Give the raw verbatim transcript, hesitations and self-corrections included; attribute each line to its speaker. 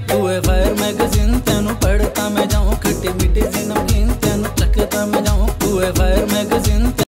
Speaker 1: तू है fire magazine तेनू पढ़ता मैं जाऊं, खट्टी मीठी सी नमकीन तेनू चखता मैं जाऊं। तू है फायर मैगजीन।